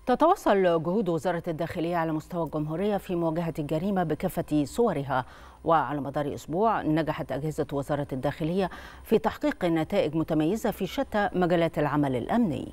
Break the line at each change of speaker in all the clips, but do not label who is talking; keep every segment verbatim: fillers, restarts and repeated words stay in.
تتواصل جهود وزارة الداخلية على مستوى الجمهورية في مواجهة الجريمة بكافة صورها، وعلى مدار أسبوع نجحت أجهزة وزارة الداخلية في تحقيق نتائج متميزة في شتى مجالات العمل الأمني.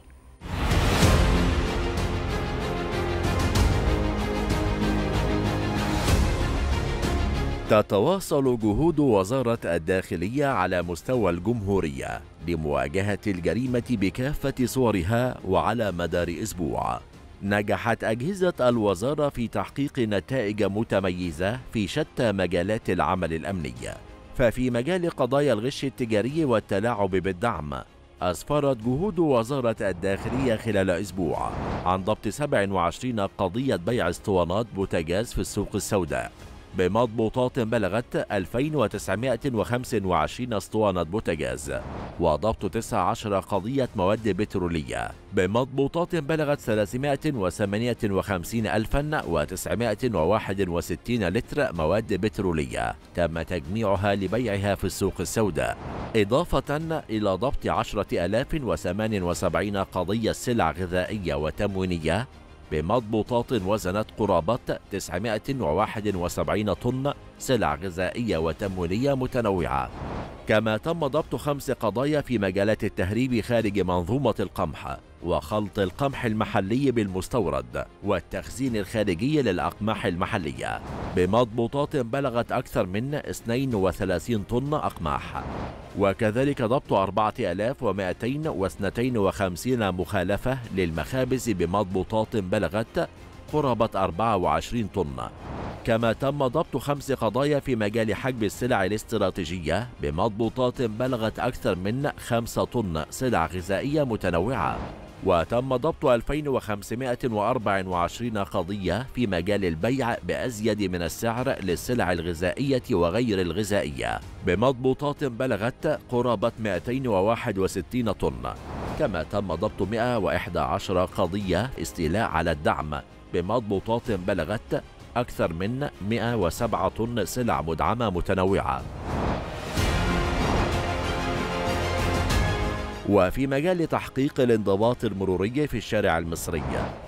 تتواصل جهود وزارة الداخلية على مستوى الجمهورية لمواجهة الجريمة بكافة صورها، وعلى مدار أسبوع نجحت أجهزة الوزارة في تحقيق نتائج متميزة في شتى مجالات العمل الأمني. ففي مجال قضايا الغش التجاري والتلاعب بالدعم، أسفرت جهود وزارة الداخلية خلال أسبوع عن ضبط سبع وعشرين قضية بيع اسطوانات بوتاجاز في السوق السوداء بمضبوطات بلغت ألفين وتسعمائة وخمسة وعشرين اسطوانة بوتاجاز، وضبط تسعة عشر قضية مواد بترولية بمضبوطات بلغت ثلاثمائة وثمانية وخمسين ألفا وتسعمائة وواحد وستين لتر مواد بترولية تم تجميعها لبيعها في السوق السوداء، إضافة إلى ضبط عشرة آلاف وثمانية وسبعين قضية سلع غذائية وتموينية بمضبوطات وزنت قرابة تسعمائة وواحد وسبعين طن سلع غذائية وتموينية متنوعة. كما تم ضبط خمس قضايا في مجالات التهريب خارج منظومة القمح، وخلط القمح المحلي بالمستورد، والتخزين الخارجي للأقماح المحلية بمضبوطات بلغت أكثر من اثنين وثلاثين طن أقماح. وكذلك ضبط أربعة آلاف ومائتين واثنين وخمسين مخالفة للمخابز بمضبوطات بلغت قرابة أربعة وعشرين طن. كما تم ضبط خمس قضايا في مجال حجب السلع الاستراتيجية بمضبوطات بلغت أكثر من خمسة طن سلع غذائية متنوعة. وتم ضبط ألفين وخمسمائة وأربعة وعشرين قضية في مجال البيع بأزيد من السعر للسلع الغذائية وغير الغذائية بمضبوطات بلغت قرابة مائتين وواحد وستين طن. كما تم ضبط مائة وإحدى عشرة قضية استيلاء على الدعم بمضبوطات بلغت أكثر من مائة وسبعة طن سلع مدعمة متنوعة. وفي مجال تحقيق الانضباط المروري في الشارع المصري،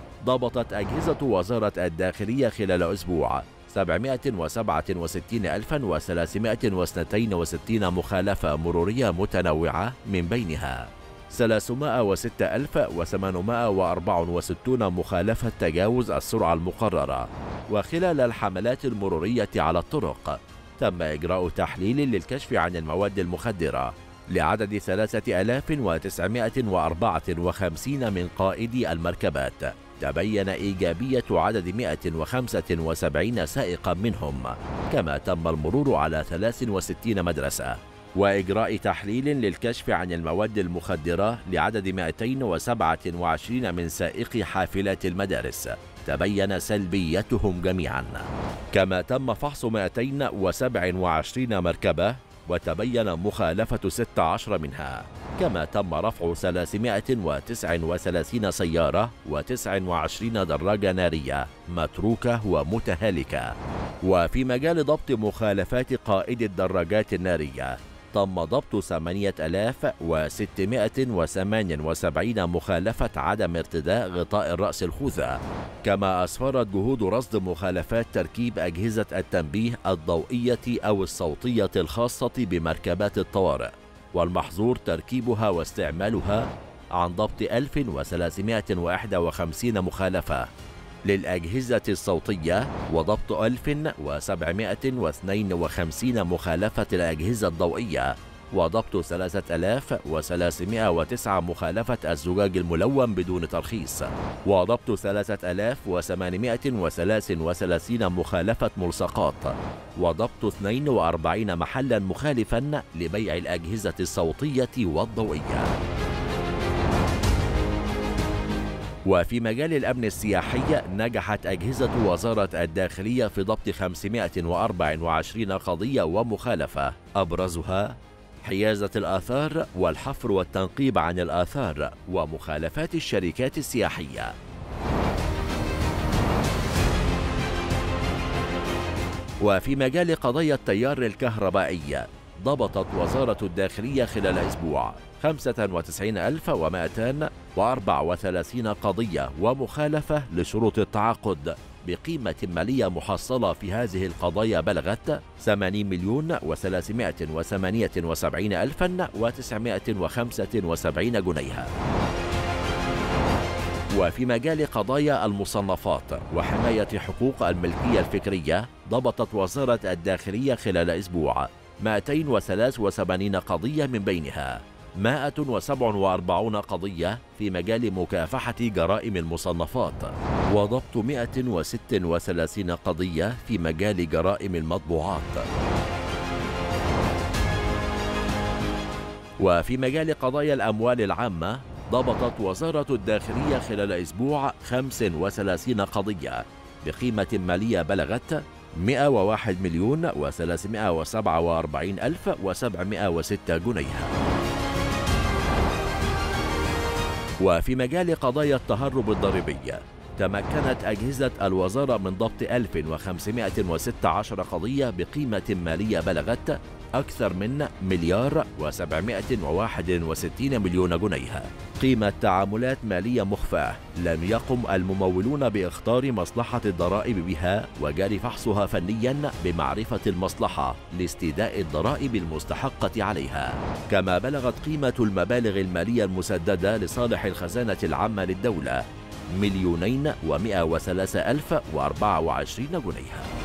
ضبطت أجهزة وزارة الداخلية خلال أسبوع سبعمائة وسبعة وستين ألفا وثلاثمائة واثنين وستين مخالفة مرورية متنوعة، من بينها ثلاثمائة وستة ألف وثمانمائة وأربعة وستين مخالفة تجاوز السرعة المقررة. وخلال الحملات المرورية على الطرق تم إجراء تحليل للكشف عن المواد المخدرة لعدد ثلاثة آلاف وتسعمائة وأربعة وخمسين من قائدي المركبات، تبين إيجابية عدد مائة وخمسة وسبعين سائقا منهم. كما تم المرور على ثلاث وستين مدرسة، وإجراء تحليل للكشف عن المواد المخدرة لعدد مائتين وسبعة وعشرين من سائقي حافلات المدارس، تبين سلبيتهم جميعا. كما تم فحص مائتين وسبعة وعشرين مركبة، وتبين مخالفة ستة عشر منها. كما تم رفع ثلاثمائة وتسعة وثلاثين سيارة وتسعة وعشرين دراجة نارية متروكة ومتهالكة. وفي مجال ضبط مخالفات قائد الدراجات النارية، تم ضبط ثمانية آلاف وستمائة وثمانية وسبعين مخالفة عدم ارتداء غطاء الرأس الخوذة. كما أسفرت جهود رصد مخالفات تركيب أجهزة التنبيه الضوئية أو الصوتية الخاصة بمركبات الطوارئ، والمحظور تركيبها واستعمالها، عن ضبط ألف وثلاثمائة وواحد وخمسين مخالفة للأجهزة الصوتية، وضبط ألف وسبعمائة واثنين وخمسين مخالفة الأجهزة الضوئية، وضبط ثلاثة آلاف وثلاثمائة وتسعة مخالفة الزجاج الملون بدون ترخيص، وضبط ثلاثة آلاف وثمانمائة وثلاثة وثلاثين مخالفة ملصقات، وضبط اثنين وأربعين محلا مخالفا لبيع الأجهزة الصوتية والضوئية. وفي مجال الأمن السياحي، نجحت أجهزة وزارة الداخلية في ضبط خمسمائة وأربعة وعشرين قضية ومخالفة، أبرزها حيازة الآثار والحفر والتنقيب عن الآثار ومخالفات الشركات السياحية. وفي مجال قضايا التيار الكهربائي، ضبطت وزارة الداخلية خلال أسبوع خمسة وتسعين ألف ومائتين وأربعة وثلاثين قضية ومخالفة لشروط التعاقد بقيمة مالية محصلة في هذه القضايا بلغت ثمانين مليون وثلاثمائة وثمانية وسبعين ألفا وتسعمائة وخمسة وسبعين جنيها. وفي مجال قضايا المصنفات وحماية حقوق الملكية الفكرية ضبطت وزارة الداخلية خلال أسبوع مائتين وثلاثة وثمانين قضية، من بينها مائة وسبعة وأربعين قضية في مجال مكافحة جرائم المصنفات، وضبط مائة وستة وثلاثين قضية في مجال جرائم المطبوعات. وفي مجال قضايا الأموال العامة ضبطت وزارة الداخلية خلال أسبوع خمس وثلاثين قضية بقيمة مالية بلغت مائة وواحد مليون وثلاثمائة وسبعة وأربعين ألف وسبعمائة وستة جنيها. وفي مجال قضايا التهرب الضريبي تمكنت أجهزة الوزارة من ضبط ألف وخمسمائة وستة عشر قضية بقيمة مالية بلغت أكثر من مليار وسبعمائة وواحد وستين مليون جنيه، قيمة تعاملات مالية مخفاة لم يقم الممولون باختار مصلحة الضرائب بها وجاري فحصها فنيا بمعرفة المصلحة لاستيداء الضرائب المستحقة عليها. كما بلغت قيمة المبالغ المالية المسددة لصالح الخزانة العامة للدولة مليونين ومائة وثلاثة ألف وأربعة وعشرين جنيها.